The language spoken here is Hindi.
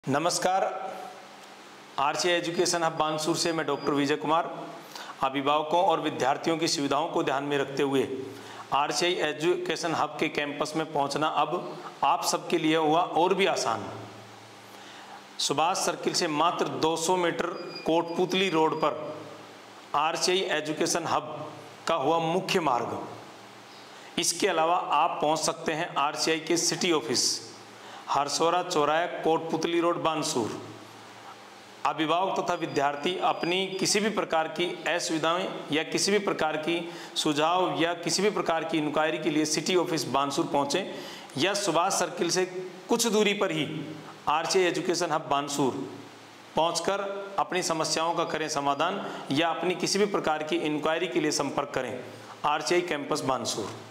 नमस्कार। आरसीआई एजुकेशन हब बानसूर से मैं डॉक्टर विजय कुमार। अभिभावकों और विद्यार्थियों की सुविधाओं को ध्यान में रखते हुए आरसीआई एजुकेशन हब के कैंपस में पहुंचना अब आप सबके लिए हुआ और भी आसान। सुभाष सर्किल से मात्र 200 मीटर कोटपुतली रोड पर आरसीआई एजुकेशन हब का हुआ मुख्य मार्ग। इसके अलावा आप पहुंच सकते हैं आरसीआई के सिटी ऑफिस हरसौरा चौराहा कोटपुतली रोड बानसूर। अभिभावक तथा विद्यार्थी अपनी किसी भी प्रकार की असुविधाएं या किसी भी प्रकार की सुझाव या किसी भी प्रकार की इंक्वायरी के लिए सिटी ऑफिस बानसूर पहुंचें या सुभाष सर्किल से कुछ दूरी पर ही आरसीआई एजुकेशन हब बानसूर पहुंचकर अपनी समस्याओं का करें समाधान या अपनी किसी भी प्रकार की इंक्वायरी के लिए संपर्क करें आरसीआई कैंपस बानसूर।